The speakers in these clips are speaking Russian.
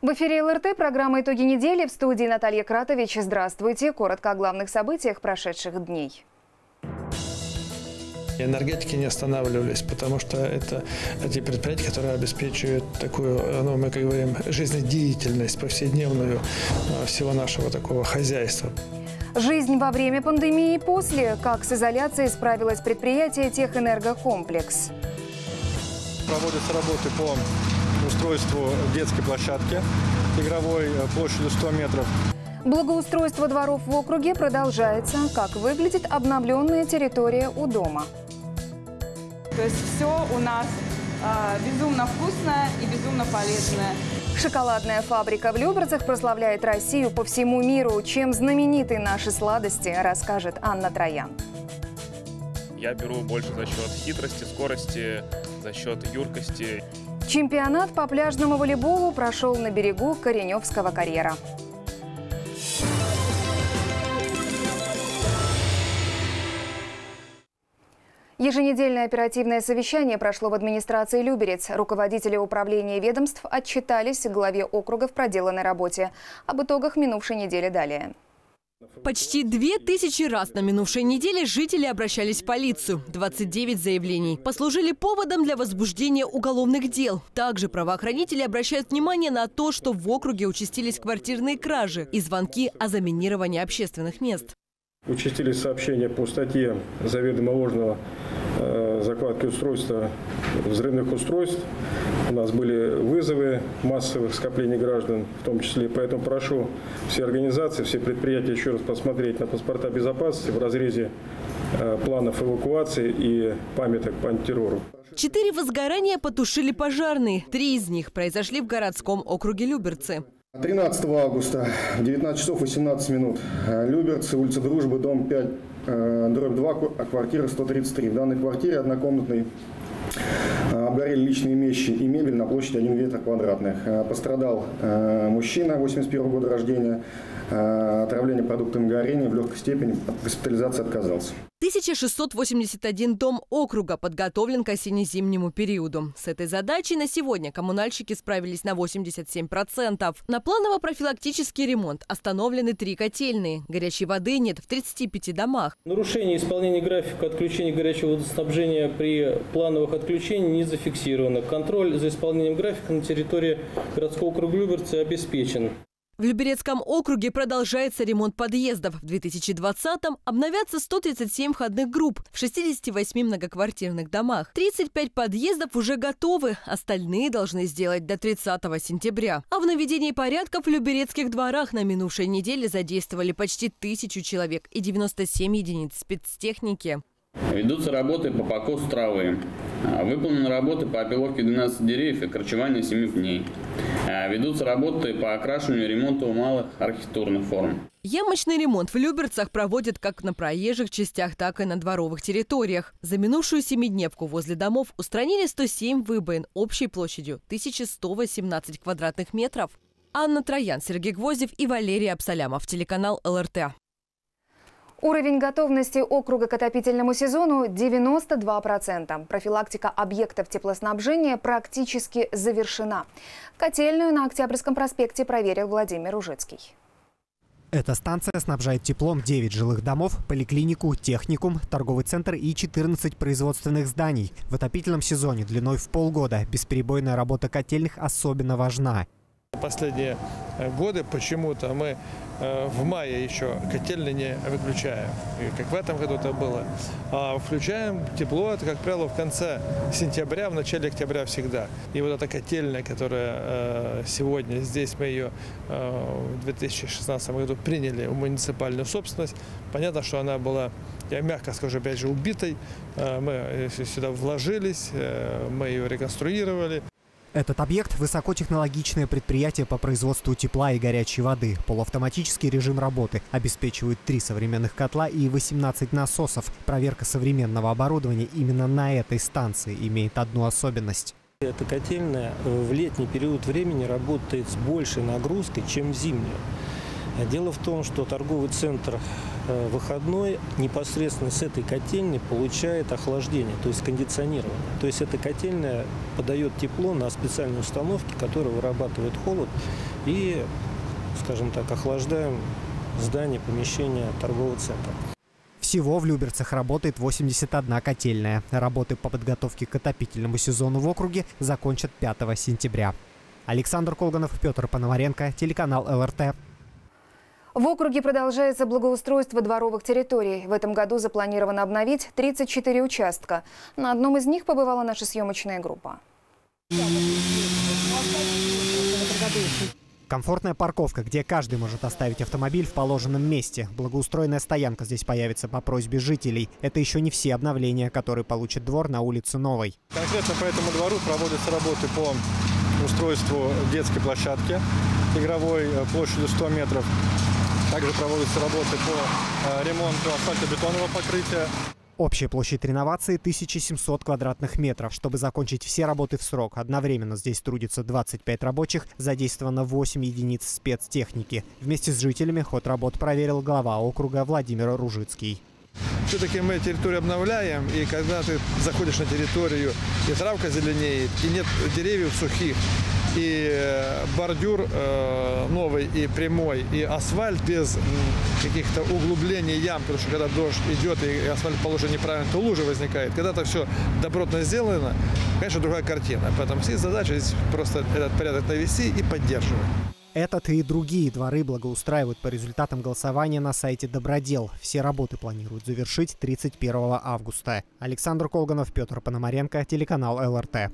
В эфире ЛРТ программа «Итоги недели». В студии Наталья Кратович. Здравствуйте. Коротко о главных событиях прошедших дней. Энергетики не останавливались, потому что это те предприятия, которые обеспечивают такую, мы как говорим, жизнедеятельность повседневную всего нашего такого хозяйства. Жизнь во время пандемии и после. Как с изоляцией справилось предприятие «Техэнергокомплекс». Проводятся работы по устройству детской площадки игровой площадью 100 метров. Благоустройство дворов в округе продолжается. Как выглядит обновленная территория у дома? То есть все у нас безумно вкусное и безумно полезное. Шоколадная фабрика в Люберцах прославляет Россию по всему миру. Чем знамениты наши сладости, расскажет Анна Троян. Я беру больше за счет хитрости, скорости, за счет юркости. Чемпионат по пляжному волейболу прошел на берегу Кореневского карьера. Еженедельное оперативное совещание прошло в администрации Люберец. Руководители управления ведомств отчитались главе округа в проделанной работе. Об итогах минувшей недели далее. Почти 2000 раз на минувшей неделе жители обращались в полицию. 29 заявлений послужили поводом для возбуждения уголовных дел. Также правоохранители обращают внимание на то, что в округе участились квартирные кражи и звонки о заминировании общественных мест. Участились сообщения по статье заведомо ложного закладки устройства взрывных устройств. У нас были вызовы массовых скоплений граждан, в том числе. Поэтому прошу все организации, все предприятия еще раз посмотреть на паспорта безопасности в разрезе планов эвакуации и памяток по антитеррору. 4 возгорания потушили пожарные. 3 из них произошли в городском округе Люберцы. 13 августа, 19 часов 18 минут. Люберцы, улица Дружбы, дом 5/2, квартира 133. В данной квартире однокомнатной обгорели личные вещи и мебель на площади 1 метр квадратных. Пострадал мужчина 81 года рождения. Отравление продуктами горения в легкой степени, от госпитализации отказался. 1681 дом округа подготовлен к осенне-зимнему периоду. С этой задачей на сегодня коммунальщики справились на 87%. На планово-профилактический ремонт остановлены 3 котельные. Горячей воды нет в 35 домах. Нарушение исполнения графика отключения горячего водоснабжения при плановых отключениях не зафиксировано. Контроль за исполнением графика на территории городского округа Люберцы обеспечен. В Люберецком округе продолжается ремонт подъездов. В 2020-м обновятся 137 входных групп в 68 многоквартирных домах. 35 подъездов уже готовы, остальные должны сделать до 30 сентября. А в наведении порядка в люберецких дворах на минувшей неделе задействовали почти 1000 человек и 97 единиц спецтехники. Ведутся работы по покосу травы. Выполнены работы по опиловке 12 деревьев и корчеванию 7 пней. Ведутся работы по окрашиванию и ремонту малых архитектурных форм. Ямочный ремонт в Люберцах проводят как на проезжих частях, так и на дворовых территориях. За минувшую 7-дневку возле домов устранили 107 выбоин общей площадью 1118 квадратных метров. Анна Троян, Сергей Гвоздев и Валерий Абсалямов. Телеканал ЛРТ. Уровень готовности округа к отопительному сезону – 92%. Профилактика объектов теплоснабжения практически завершена. Котельную на Октябрьском проспекте проверил Владимир Ужицкий. Эта станция снабжает теплом 9 жилых домов, поликлинику, техникум, торговый центр и 14 производственных зданий. В отопительном сезоне длиной в полгода бесперебойная работа котельных особенно важна. Последние годы почему-то мы в мае еще котельные не выключаем, и как в этом году это было. А включаем тепло, это, как правило, в конце сентября, в начале октября всегда. И вот эта котельная, которая сегодня здесь, мы ее в 2016 году приняли в муниципальную собственность. Понятно, что она была, я мягко скажу, опять же, убитой. Мы сюда вложились, мы ее реконструировали. Этот объект – высокотехнологичное предприятие по производству тепла и горячей воды. Полуавтоматический режим работы обеспечивает 3 современных котла и 18 насосов. Проверка современного оборудования именно на этой станции имеет одну особенность. Эта котельная в летний период времени работает с большей нагрузкой, чем в зимнюю. Дело в том, что торговый центр выходной непосредственно с этой котельной получает охлаждение, то есть кондиционирование. То есть эта котельная подает тепло на специальные установки, которые вырабатывают холод и, скажем так, охлаждаем здание, помещение торгового центра. Всего в Люберцах работает 81 котельная. Работы по подготовке к отопительному сезону в округе закончат 5 сентября. Александр Колганов, Петр Пономаренко, телеканал ЛРТ. В округе продолжается благоустройство дворовых территорий. В этом году запланировано обновить 34 участка. На одном из них побывала наша съемочная группа. Комфортная парковка, где каждый может оставить автомобиль в положенном месте. Благоустроенная стоянка здесь появится по просьбе жителей. Это еще не все обновления, которые получит двор на улице Новой. Конкретно по этому двору проводятся работы по устройству детской площадки игровой площадью 100 метров. Также проводятся работы по ремонту асфальтобетонного покрытия. Общая площадь реновации 1700 квадратных метров. Чтобы закончить все работы в срок, одновременно здесь трудится 25 рабочих, задействовано 8 единиц спецтехники. Вместе с жителями ход работ проверил глава округа Владимир Ружицкий. Все-таки мы территорию обновляем, и когда ты заходишь на территорию, и травка зеленеет, и нет деревьев сухих, и бордюр новый и прямой, и асфальт без каких-то углублений ям, потому что когда дождь идет и асфальт положен неправильно, то лужа возникает. Когда это все добротно сделано, конечно, другая картина. Поэтому здесь задача здесь просто этот порядок навести и поддерживать. Этот и другие дворы благоустраивают по результатам голосования на сайте Добродел. Все работы планируют завершить 31 августа. Александр Колганов, Петр Пономаренко, телеканал ЛРТ.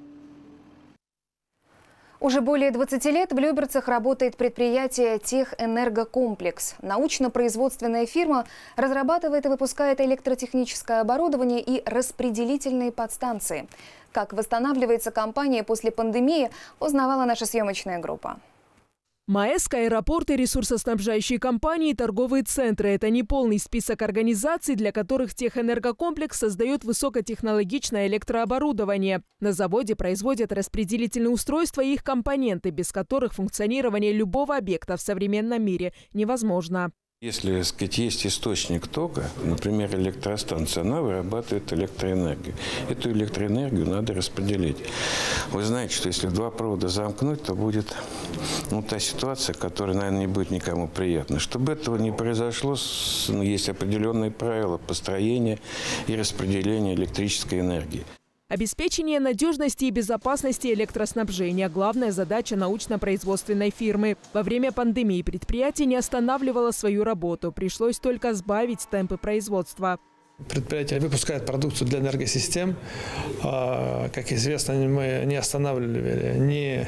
Уже более 20 лет в Люберцах работает предприятие «Техэнергокомплекс». Научно-производственная фирма разрабатывает и выпускает электротехническое оборудование и распределительные подстанции. Как восстанавливается компания после пандемии, узнавала наша съемочная группа. МАЭСК, аэропорты, ресурсоснабжающие компании и торговые центры – это не полный список организаций, для которых Техэнергокомплекс создает высокотехнологичное электрооборудование. На заводе производят распределительные устройства и их компоненты, без которых функционирование любого объекта в современном мире невозможно. Если, так сказать, есть источник тока, например, электростанция, она вырабатывает электроэнергию. Эту электроэнергию надо распределить. Вы знаете, что если два провода замкнуть, то будет та ситуация, которая, наверное, не будет никому приятна. Чтобы этого не произошло, есть определенные правила построения и распределения электрической энергии. Обеспечение надежности и безопасности электроснабжения – главная задача научно-производственной фирмы. Во время пандемии предприятие не останавливало свою работу. Пришлось только сбавить темпы производства. Предприятие выпускает продукцию для энергосистем. Как известно, мы не останавливали ни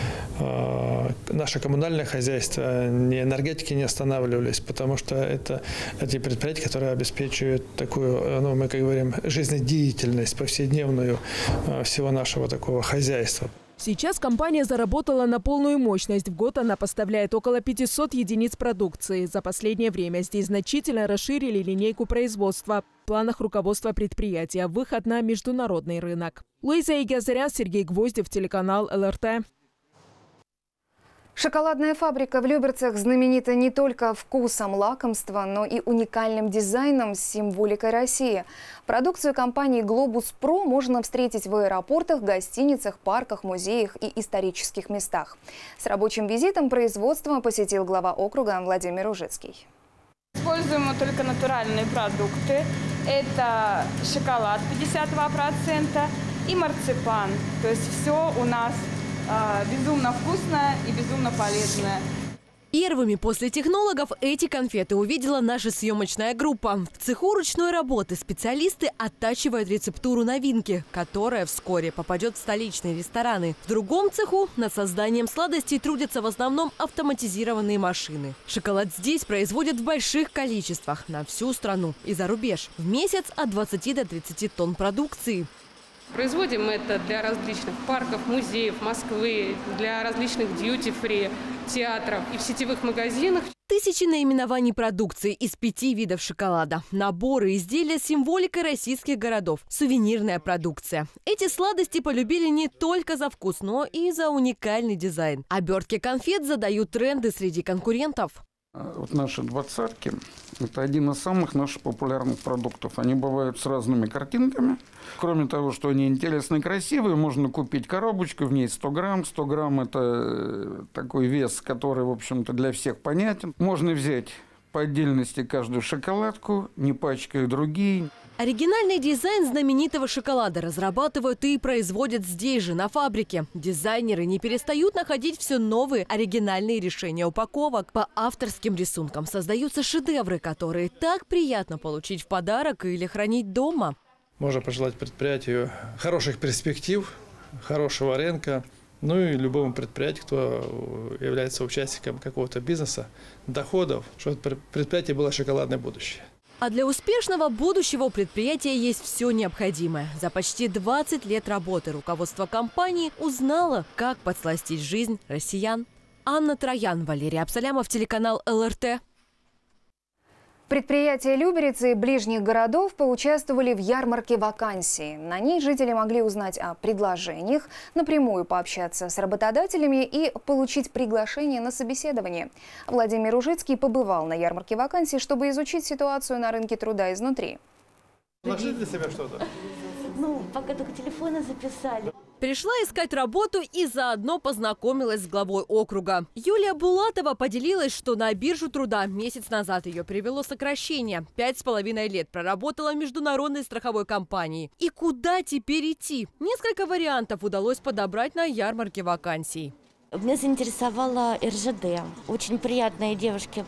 наше коммунальное хозяйство, ни энергетики не останавливались, потому что это эти предприятия, которые обеспечивают такую, мы как говорим, жизнедеятельность повседневную всего нашего такого хозяйства. Сейчас компания заработала на полную мощность. В год она поставляет около 500 единиц продукции. За последнее время здесь значительно расширили линейку производства. В планах руководства предприятия – выход на международный рынок. Луиза Игазарян, Сергей Гвоздев, телеканал ЛРТ. Шоколадная фабрика в Люберцах знаменита не только вкусом лакомства, но и уникальным дизайном с символикой России. Продукцию компании «Глобус Про» можно встретить в аэропортах, гостиницах, парках, музеях и исторических местах. С рабочим визитом производство посетил глава округа Владимир Ружицкий. Используем только натуральные продукты. Это шоколад 52% и марципан. То есть все у нас безумно вкусное и безумно полезное. Первыми после технологов эти конфеты увидела наша съемочная группа. В цеху ручной работы специалисты оттачивают рецептуру новинки, которая вскоре попадет в столичные рестораны. В другом цеху над созданием сладостей трудятся в основном автоматизированные машины. Шоколад здесь производят в больших количествах на всю страну и за рубеж. В месяц от 20 до 30 тонн продукции. Производим это для различных парков, музеев Москвы, для различных дьюти-фри, театров и в сетевых магазинах. Тысячи наименований продукции из 5 видов шоколада. Наборы изделия с символикой российских городов. Сувенирная продукция. Эти сладости полюбили не только за вкус, но и за уникальный дизайн. Обертки конфет задают тренды среди конкурентов. Вот наши двадцатки – это один из самых наших популярных продуктов. Они бывают с разными картинками. Кроме того, что они интересные и красивые, можно купить коробочку, в ней 100 грамм. 100 грамм – это такой вес, который, в общем-то, для всех понятен. Можно взять по отдельности каждую шоколадку, не пачкая другие. Оригинальный дизайн знаменитого шоколада разрабатывают и производят здесь же, на фабрике. Дизайнеры не перестают находить все новые оригинальные решения упаковок. По авторским рисункам создаются шедевры, которые так приятно получить в подарок или хранить дома. Можно пожелать предприятию хороших перспектив, хорошего рынка, ну и любому предприятию, кто является участником какого-то бизнеса, доходов, чтобы предприятие было шоколадное будущее. А для успешного будущего у предприятия есть все необходимое. За почти 20 лет работы руководство компании узнало, как подсластить жизнь россиян. Анна Троян, Валерий Абсалямов, телеканал ЛРТ. Предприятия Люберицы и ближних городов поучаствовали в ярмарке вакансий. На ней жители могли узнать о предложениях, напрямую пообщаться с работодателями и получить приглашение на собеседование. Владимир Ужицкий побывал на ярмарке вакансий, чтобы изучить ситуацию на рынке труда изнутри. Нашли для себя что-то? Ну, пока только телефоны записали. Пришла искать работу и заодно познакомилась с главой округа. Юлия Булатова поделилась, что на биржу труда месяц назад ее привело сокращение. 5,5 лет проработала в международной страховой компании. И куда теперь идти? Несколько вариантов удалось подобрать на ярмарке вакансий. Меня заинтересовала РЖД. Очень приятные девушки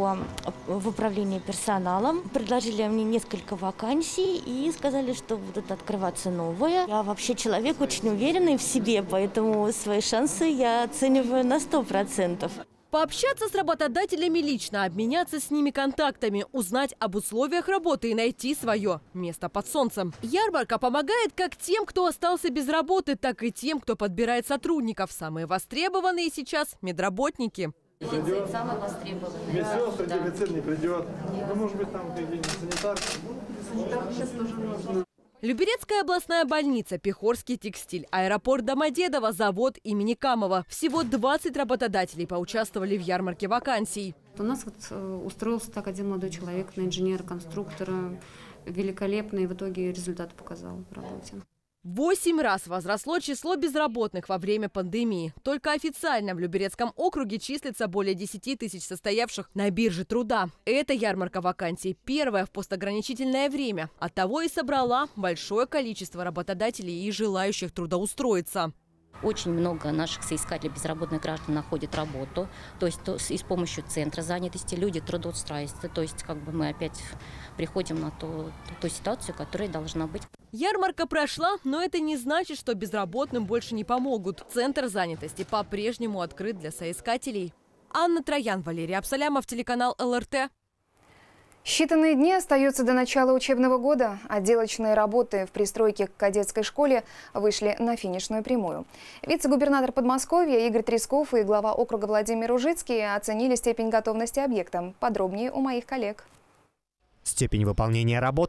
в управлении персоналом. Предложили мне несколько вакансий и сказали, что будут открываться новые. Я вообще человек очень уверенный в себе, поэтому свои шансы я оцениваю на 100%. Пообщаться с работодателями лично, обменяться с ними контактами, узнать об условиях работы и найти свое место под солнцем. Ярмарка помогает как тем, кто остался без работы, так и тем, кто подбирает сотрудников. Самые востребованные сейчас – медработники. Придет. Самые востребованные. Медсестры, дефицит не придет. Ну, может быть, там где-нибудь санитарка. Санитарка сейчас тоже нужно. Люберецкая областная больница, Пехорский текстиль, аэропорт Домодедово, завод имени Камова. Всего 20 работодателей поучаствовали в ярмарке вакансий. У нас устроился так один молодой человек на инженера-конструктора. Великолепный, в итоге результат показал в работе. 8 раз возросло число безработных во время пандемии. Только официально в Люберецком округе числится более 10 тысяч состоявших на бирже труда. Эта ярмарка вакансий первая в постограничительное время. Оттого и собрала большое количество работодателей и желающих трудоустроиться. Очень много наших соискателей безработных граждан находят работу, то есть и с помощью центра занятости люди трудоустраиваются. То есть как бы мы опять приходим на ту ситуацию, которая должна быть. Ярмарка прошла, но это не значит, что безработным больше не помогут. Центр занятости по-прежнему открыт для соискателей. Анна Троян, Валерий Абсалямов, телеканал ЛРТ. Считанные дни остаются до начала учебного года. Отделочные работы в пристройке к кадетской школе вышли на финишную прямую. Вице-губернатор Подмосковья Игорь Тресков и глава округа Владимир Ужицкий оценили степень готовности объекта. Подробнее у моих коллег. Степень выполнения работ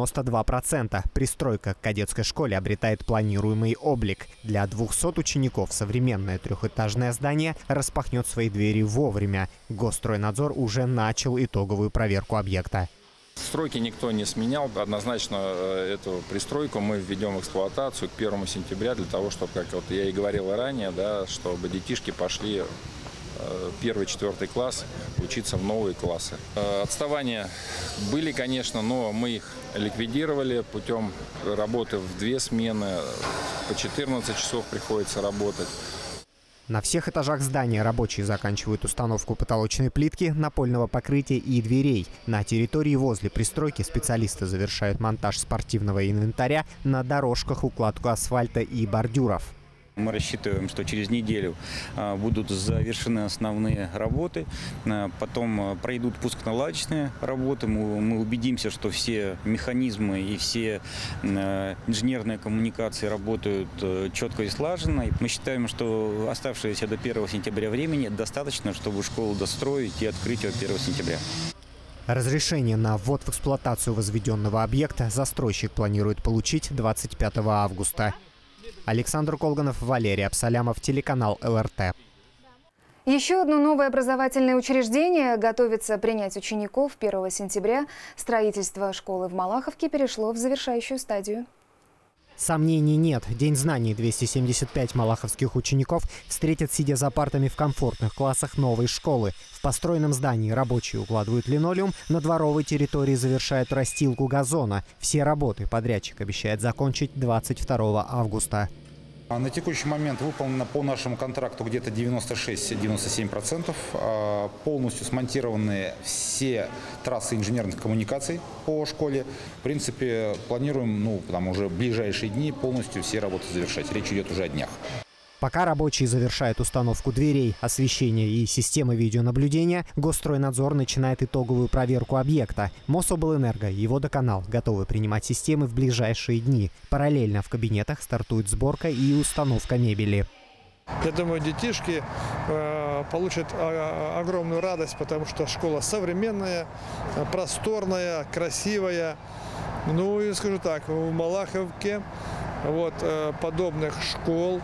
92%. Пристройка к кадетской школе обретает планируемый облик. Для 200 учеников современное трехэтажное здание распахнет свои двери вовремя. Госстройнадзор уже начал итоговую проверку объекта. Сроки никто не сменял. Однозначно эту пристройку мы введем в эксплуатацию к 1 сентября для того, чтобы, как вот я и говорил ранее, да, чтобы детишки пошли 1-4 класс учиться в новые классы. Отставания были, конечно, но мы их ликвидировали путем работы в 2 смены. По 14 часов приходится работать. На всех этажах здания рабочие заканчивают установку потолочной плитки, напольного покрытия и дверей. На территории возле пристройки специалисты завершают монтаж спортивного инвентаря, на дорожках укладку асфальта и бордюров. Мы рассчитываем, что через неделю будут завершены основные работы, потом пройдут пусконаладочные работы. Мы убедимся, что все механизмы и все инженерные коммуникации работают четко и слаженно. Мы считаем, что оставшееся до 1 сентября времени достаточно, чтобы школу достроить и открыть ее 1 сентября. Разрешение на ввод в эксплуатацию возведенного объекта застройщик планирует получить 25 августа. Александр Колганов, Валерий Абсалямов, телеканал ЛРТ. Еще одно новое образовательное учреждение готовится принять учеников 1 сентября. Строительство школы в Малаховке перешло в завершающую стадию. Сомнений нет. День знаний 275 малаховских учеников встретят, сидя за партами в комфортных классах новой школы. В построенном здании рабочие укладывают линолеум, на дворовой территории завершают растилку газона. Все работы подрядчик обещает закончить 22 августа. На текущий момент выполнено по нашему контракту где-то 96-97%. Полностью смонтированы все трассы инженерных коммуникаций по школе. В принципе, планируем, там уже в ближайшие дни полностью все работы завершать. Речь идет уже о днях. Пока рабочие завершают установку дверей, освещения и системы видеонаблюдения, Госстройнадзор начинает итоговую проверку объекта. Мособлэнерго и Водоканал готовы принимать системы в ближайшие дни. Параллельно в кабинетах стартует сборка и установка мебели. Я думаю, детишки получат огромную радость, потому что школа современная, просторная, красивая. Ну и скажу так, в Малаховке подобных школ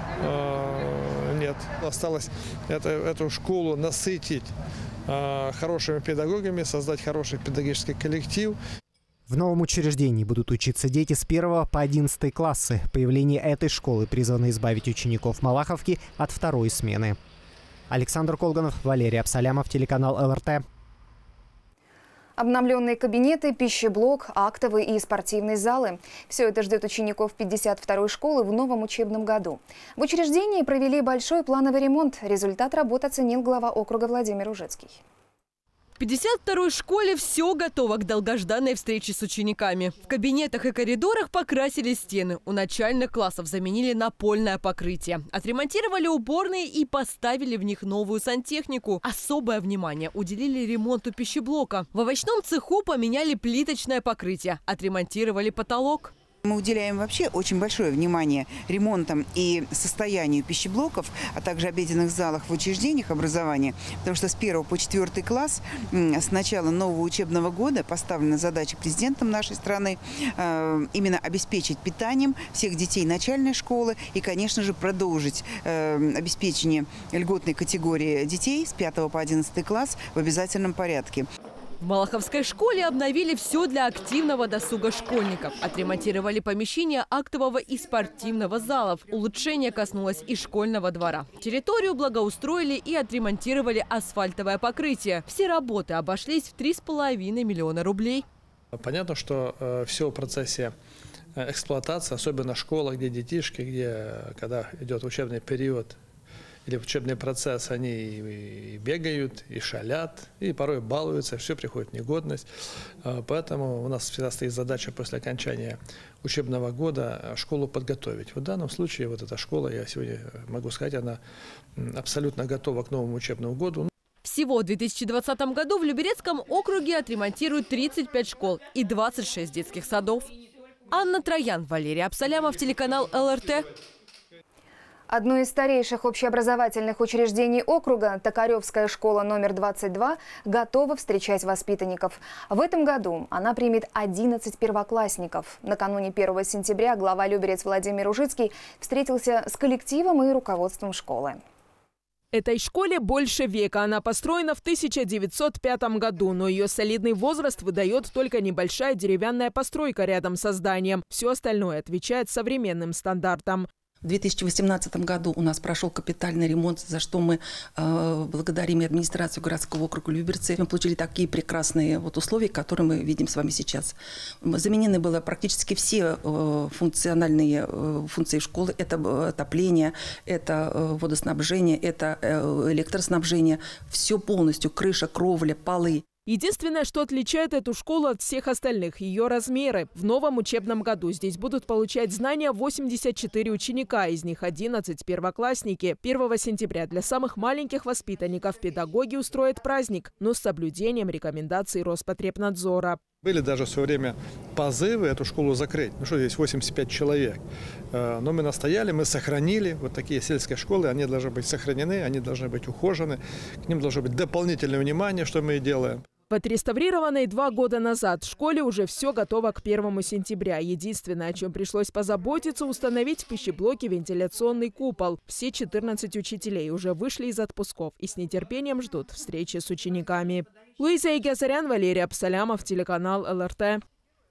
нет. Осталось эту школу насытить хорошими педагогами, создать хороший педагогический коллектив. В новом учреждении будут учиться дети с 1 по 11 классы. Появление этой школы призвано избавить учеников Малаховки от второй смены. Александр Колганов, Валерий Абсалямов, телеканал ЛРТ. Обновленные кабинеты, пищеблок, актовые и спортивные залы. Все это ждет учеников 52-й школы в новом учебном году. В учреждении провели большой плановый ремонт. Результат работ оценил глава округа Владимир Ужицкий. В 52-й школе все готово к долгожданной встрече с учениками. В кабинетах и коридорах покрасили стены. У начальных классов заменили напольное покрытие. Отремонтировали уборные и поставили в них новую сантехнику. Особое внимание уделили ремонту пищеблока. В овощном цеху поменяли плиточное покрытие. Отремонтировали потолок. Мы уделяем вообще очень большое внимание ремонтам и состоянию пищеблоков, а также обеденных залах в учреждениях образования, потому что с 1 по 4 класс с начала нового учебного года поставлена задача президентом нашей страны именно обеспечить питанием всех детей начальной школы и, конечно же, продолжить обеспечение льготной категории детей с 5 по 11 класс в обязательном порядке. В Малаховской школе обновили все для активного досуга школьников. Отремонтировали помещения актового и спортивного залов. Улучшение коснулось и школьного двора. Территорию благоустроили и отремонтировали асфальтовое покрытие. Все работы обошлись в 3,5 миллиона рублей. Понятно, что все в процессе эксплуатации, особенно школа, где детишки, когда идет учебный период, или учебный процесс, они и бегают, и шалят, и порой балуются, все приходит в негодность. Поэтому у нас всегда стоит задача после окончания учебного года школу подготовить. В данном случае вот эта школа, я сегодня могу сказать, она абсолютно готова к новому учебному году. Всего в 2020 году в Люберецком округе отремонтируют 35 школ и 26 детских садов. Анна Троян, Валерий Абсалямов, телеканал ЛРТ. Одно из старейших общеобразовательных учреждений округа, Токаревская школа номер 22, готова встречать воспитанников. В этом году она примет 11 первоклассников. Накануне 1 сентября глава Люберец Владимир Ужицкий встретился с коллективом и руководством школы. Этой школе больше века. Она построена в 1905 году, но ее солидный возраст выдает только небольшая деревянная постройка рядом со зданием. Все остальное отвечает современным стандартам. В 2018 году у нас прошел капитальный ремонт, за что мы благодарим и администрацию городского округа Люберцы. Мы получили такие прекрасные условия, которые мы видим с вами сейчас. Заменены были практически все функциональные функции школы. Это отопление, это водоснабжение, это электроснабжение. Все полностью, крыша, кровля, полы. Единственное, что отличает эту школу от всех остальных – ее размеры. В новом учебном году здесь будут получать знания 84 ученика, из них 11 первоклассники. 1 сентября для самых маленьких воспитанников педагоги устроят праздник, но с соблюдением рекомендаций Роспотребнадзора. Были даже в свое время позывы эту школу закрыть. Ну что, здесь 85 человек. Но мы настояли, мы сохранили. Вот такие сельские школы, они должны быть сохранены, они должны быть ухожены. К ним должно быть дополнительное внимание, что мы и делаем. В отреставрированной 2 года назад школе уже все готово к 1 сентября. Единственное, о чем пришлось позаботиться, установить в пищеблоке вентиляционный купол. Все 14 учителей уже вышли из отпусков и с нетерпением ждут встречи с учениками. Луиза Игазарян, Валерий Абсалямов, телеканал ЛРТ.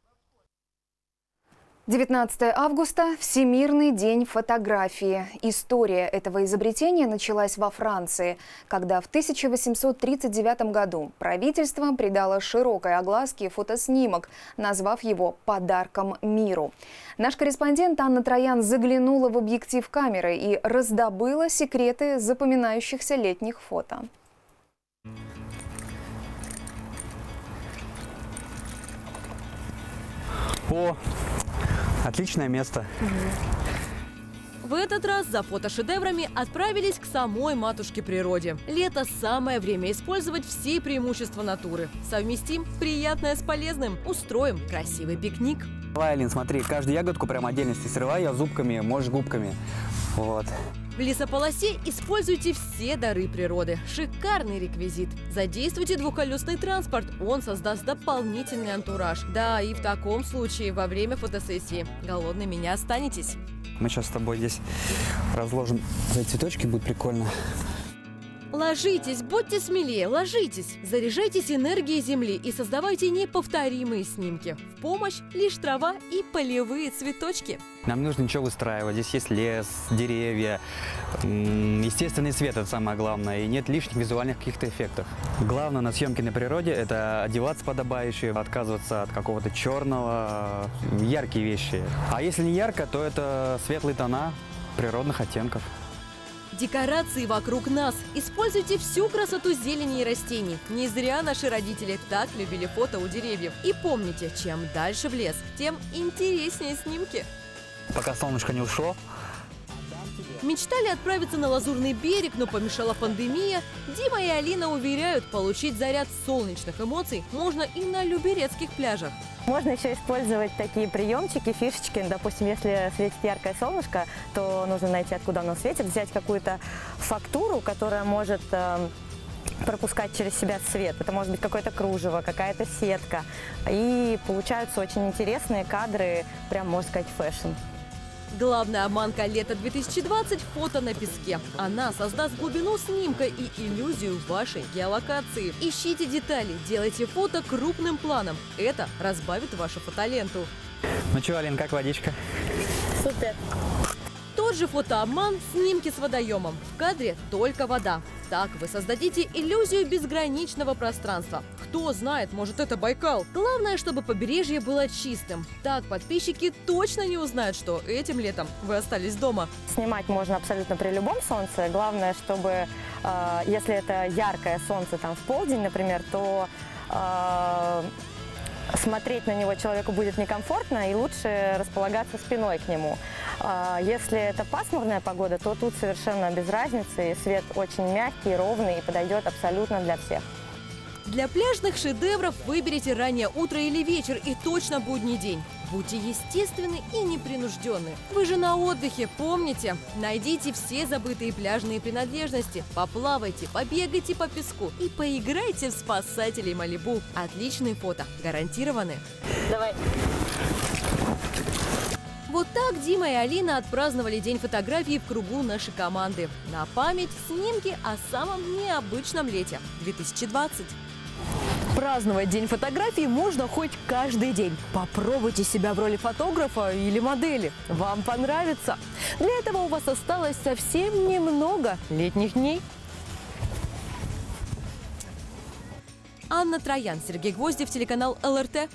19 августа – Всемирный день фотографии. История этого изобретения началась во Франции, когда в 1839 году правительство придало широкой огласке фотоснимок, назвав его «подарком миру». Наш корреспондент Анна Троян заглянула в объектив камеры и раздобыла секреты запоминающихся летних фото. Отличное место. В этот раз за фотошедеврами отправились к самой матушке природе. Лето – самое время использовать все преимущества натуры. Совместим приятное с полезным. Устроим красивый пикник. Давай, Алин, смотри, каждую ягодку прям отдельности срывай ее зубками, можешь губками. Вот. В лесополосе используйте все дары природы. Шикарный реквизит. Задействуйте двухколесный транспорт. Он создаст дополнительный антураж. Да, и в таком случае во время фотосессии голодными не останетесь. Мы сейчас с тобой здесь разложим за цветочки, будет прикольно. Ложитесь, будьте смелее, ложитесь. Заряжайтесь энергией Земли и создавайте неповторимые снимки. В помощь лишь трава и полевые цветочки. Нам не нужно ничего выстраивать. Здесь есть лес, деревья, естественный свет – это самое главное. И нет лишних визуальных каких-то эффектов. Главное на съемке на природе – это одеваться подобающе, отказываться от какого-то черного, яркие вещи. А если не ярко, то это светлые тона природных оттенков. Декорации вокруг нас. Используйте всю красоту зелени и растений. Не зря наши родители так любили фото у деревьев. И помните, чем дальше в лес, тем интереснее снимки. Пока солнышко не ушло. Мечтали отправиться на Лазурный берег, но помешала пандемия. Дима и Алина уверяют, получить заряд солнечных эмоций можно и на люберецких пляжах. Можно еще использовать такие приемчики, фишечки. Допустим, если светит яркое солнышко, то нужно найти, откуда оно светит, взять какую-то фактуру, которая может пропускать через себя свет. Это может быть какое-то кружево, какая-то сетка. И получаются очень интересные кадры, прям, можно сказать, фэшн. Главная обманка лета 2020 – фото на песке. Она создаст глубину снимка и иллюзию вашей геолокации. Ищите детали, делайте фото крупным планом. Это разбавит вашу фотоленту. Ну что, Алин, как водичка? Супер! Тот же фотообман – снимки с водоемом. В кадре только вода. Так вы создадите иллюзию безграничного пространства. Кто знает, может, это Байкал. Главное, чтобы побережье было чистым. Так подписчики точно не узнают, что этим летом вы остались дома. Снимать можно абсолютно при любом солнце. Главное, чтобы, если это яркое солнце там в полдень, например, то смотреть на него человеку будет некомфортно и лучше располагаться спиной к нему. Если это пасмурная погода, то тут совершенно без разницы. Свет очень мягкий, ровный и подойдет абсолютно для всех. Для пляжных шедевров выберите раннее утро или вечер и точно будний день. Будьте естественны и непринужденны. Вы же на отдыхе, помните? Найдите все забытые пляжные принадлежности, поплавайте, побегайте по песку и поиграйте в спасателей Малибу. Отличные фото, гарантированы. Давай. Вот так Дима и Алина отпраздновали День фотографии в кругу нашей команды. На память снимки о самом необычном лете 2020. Праздновать День фотографии можно хоть каждый день. Попробуйте себя в роли фотографа или модели. Вам понравится. Для этого у вас осталось совсем немного летних дней. Анна Троян, Сергей Гвоздев, телеканал ЛРТ.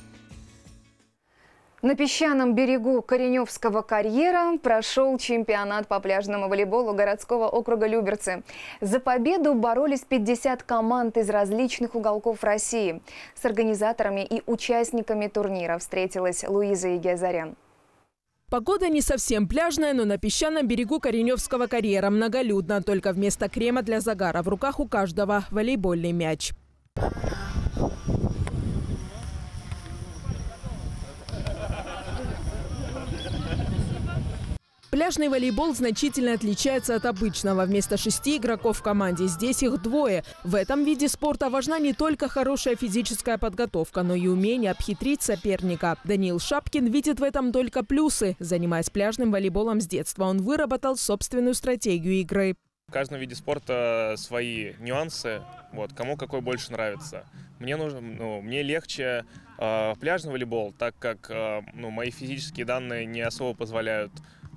На песчаном берегу Кореневского карьера прошел чемпионат по пляжному волейболу городского округа Люберцы. За победу боролись 50 команд из различных уголков России. С организаторами и участниками турнира встретилась Луиза Игазарян. Погода не совсем пляжная, но на песчаном берегу Кореневского карьера многолюдно. Только вместо крема для загара в руках у каждого волейбольный мяч. Пляжный волейбол значительно отличается от обычного. Вместо 6 игроков в команде здесь их 2. В этом виде спорта важна не только хорошая физическая подготовка, но и умение обхитрить соперника. Даниил Шапкин видит в этом только плюсы. Занимаясь пляжным волейболом с детства, он выработал собственную стратегию игры. В каждом виде спорта свои нюансы. Кому какой больше нравится. Мне легче пляжный волейбол, так как мои физические данные не особо позволяют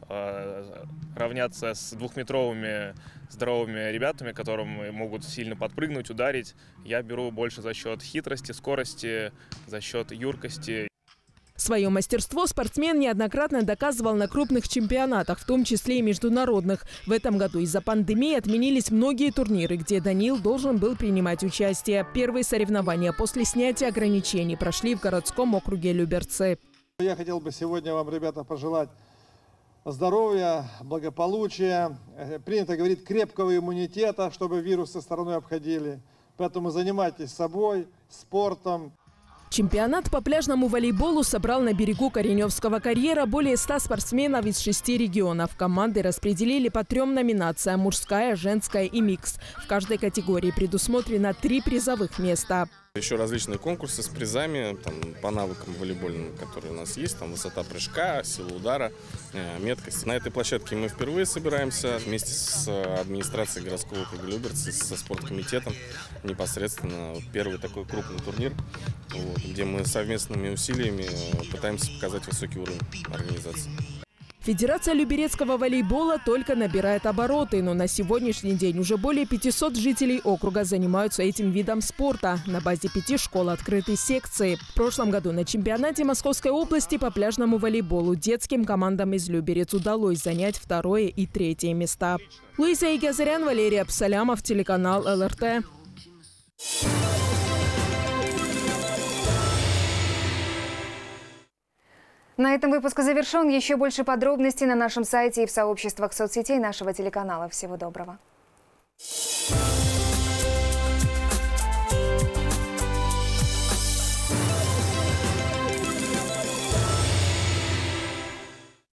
равняться с двухметровыми здоровыми ребятами, которые могут сильно подпрыгнуть, ударить. Я беру больше за счет хитрости, скорости, за счет юркости. Свое мастерство спортсмен неоднократно доказывал на крупных чемпионатах, в том числе и международных. В этом году из-за пандемии отменились многие турниры, где Даниил должен был принимать участие. Первые соревнования после снятия ограничений прошли в городском округе Люберцы. Я хотел бы сегодня вам, ребята, пожелать здоровья, благополучия. Принято говорить крепкого иммунитета, чтобы вирусы стороной обходили. Поэтому занимайтесь собой, спортом. Чемпионат по пляжному волейболу собрал на берегу Кореневского карьера более 100 спортсменов из 6 регионов. Команды распределили по 3 номинациям – мужская, женская и микс. В каждой категории предусмотрено 3 призовых места. Еще различные конкурсы с призами по навыкам волейбольным, которые у нас есть. Высота прыжка, сила удара, меткость. На этой площадке мы впервые собираемся вместе с администрацией городского округа Люберцы, со спорткомитетом. Непосредственно первый такой крупный турнир, где мы совместными усилиями пытаемся показать высокий уровень организации. Федерация люберецкого волейбола только набирает обороты, но на сегодняшний день уже более 500 жителей округа занимаются этим видом спорта. На базе 5 школ открыты секции. В прошлом году на чемпионате Московской области по пляжному волейболу детским командам из Люберец удалось занять 2 и 3 места. Луиза Игазарян, Валерий Абсалямов, телеканал ЛРТ. На этом выпуск завершен. Еще больше подробностей на нашем сайте и в сообществах соцсетей нашего телеканала. Всего доброго.